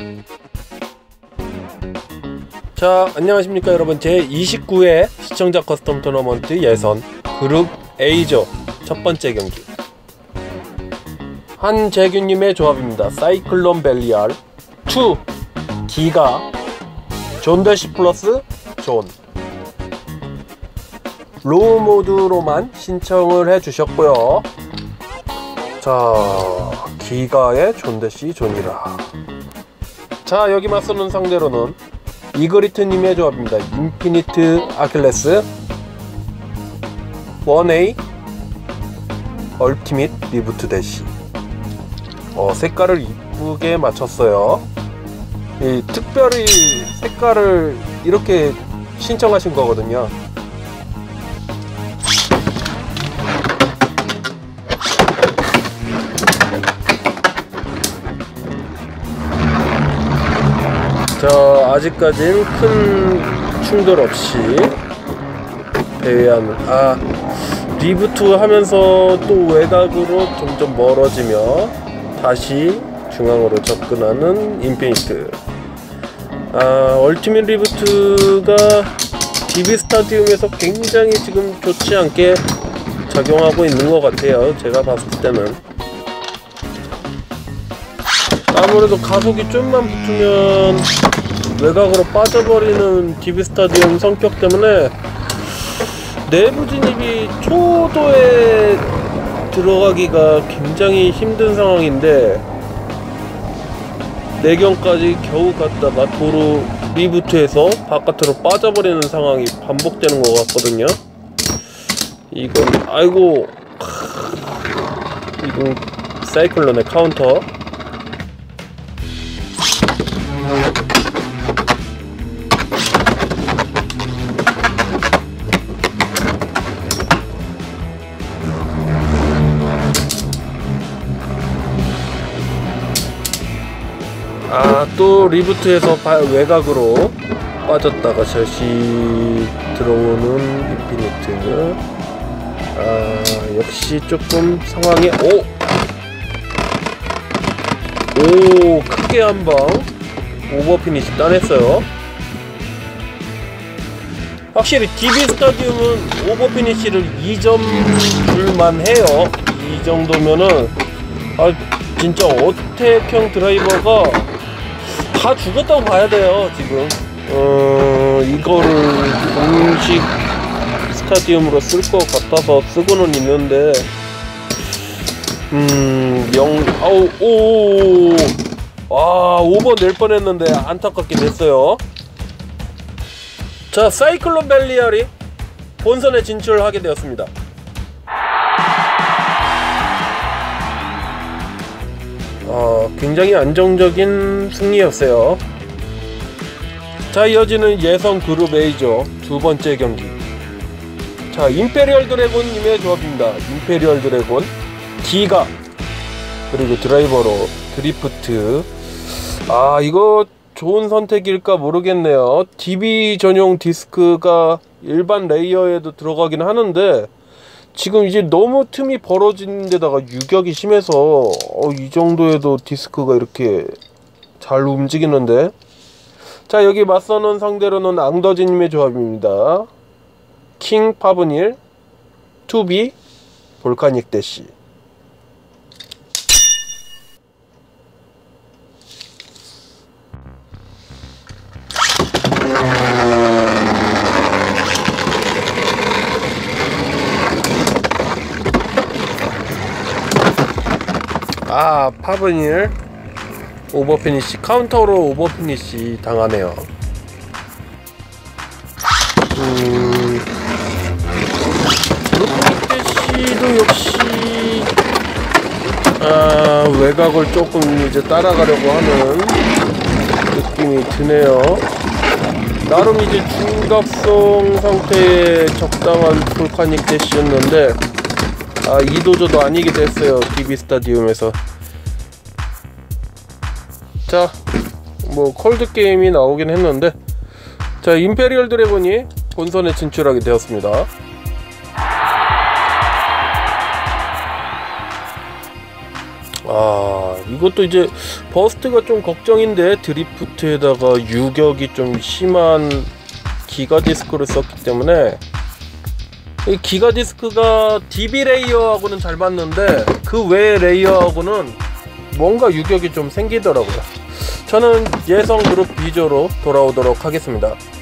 자, 안녕하십니까 여러분. 제29회 시청자 커스텀 토너먼트 예선 그룹 A조 첫번째 경기, 한재균님의 조합입니다. 사이클론 벨리알 2 기가 존대시 플러스 존 로우 모드로만 신청을 해주셨고요. 자, 기가의 존대시 존이라. 자, 여기 맞서는 상대로는 이그리트님의 조합입니다. 인피니트 아킬레스 1A 얼티밋 리부트 대시. 색깔을 이쁘게 맞췄어요. 특별히 색깔을 이렇게 신청하신 거거든요. 자, 아직까진 큰 충돌 없이 배회하는, 리부트 하면서 또 외곽으로 점점 멀어지며 다시 중앙으로 접근하는 인피니트. 얼티밋 리부트가 DB 스타디움에서 굉장히 지금 좋지 않게 작용하고 있는 것 같아요. 제가 봤을 때는 아무래도 가속이 좀만 붙으면 외곽으로 빠져버리는 DB 스타디움 성격 때문에 내부 진입이 초도에 들어가기가 굉장히 힘든 상황인데, 내경까지 겨우 갔다가 도로 리부트에서 바깥으로 빠져버리는 상황이 반복되는 것 같거든요. 이건 이건 사이클론의 카운터. 또 리부트에서 외곽으로 빠졌다가 다시 들어오는 인피니트. 역시 조금 상황이 크게 한방 오버피니시 따냈어요. 확실히 DB 스타디움은 오버피니시를 2점 줄만 해요. 이 정도면은 진짜 어택형 드라이버가 다 죽었다고 봐야 돼요. 지금 이거를 공식 스타디움으로 쓸 것 같아서 쓰고는 있는데, 5번 낼 뻔했는데 안타깝게 됐어요. 자, 사이클론 벨리알이 본선에 진출하게 되었습니다. 굉장히 안정적인 승리였어요. 자, 이어지는 예선 그룹 A조 두번째 경기. 자, 임페리얼 드래곤님의 조합입니다. 임페리얼 드래곤 기가, 그리고 드라이버로 드리프트. 이거 좋은 선택일까 모르겠네요. DB 전용 디스크가 일반 레이어에도 들어가긴 하는데, 지금 이제 너무 틈이 벌어진 데다가 유격이 심해서 이 정도에도 디스크가 이렇게 잘 움직이는데. 자, 여기 맞서는 상대로는 앙더지님의 조합입니다. 킹 파브닐 2B 볼카닉 대시. 파브닐 오버피니시, 카운터로 오버피니시 당하네요. 볼카닉 대시도 역시 외곽을 조금 이제 따라가려고 하는 느낌이 드네요. 나름 이제 중각성 상태의 적당한 볼카닉 대시였는데 이도저도 아니게 됐어요. DB 스타디움에서. 자, 콜드 게임이 나오긴 했는데, 자, 임페리얼 드래곤이 본선에 진출하게 되었습니다. 이것도 이제 버스트가 좀 걱정인데, 드리프트에다가 유격이 좀 심한 기가 디스크를 썼기 때문에 이 기가 디스크가 DB 레이어하고는 잘 맞는데 그 외의 레이어하고는 뭔가 유격이 좀 생기더라고요. 저는 예성 그룹 B조로 돌아오도록 하겠습니다.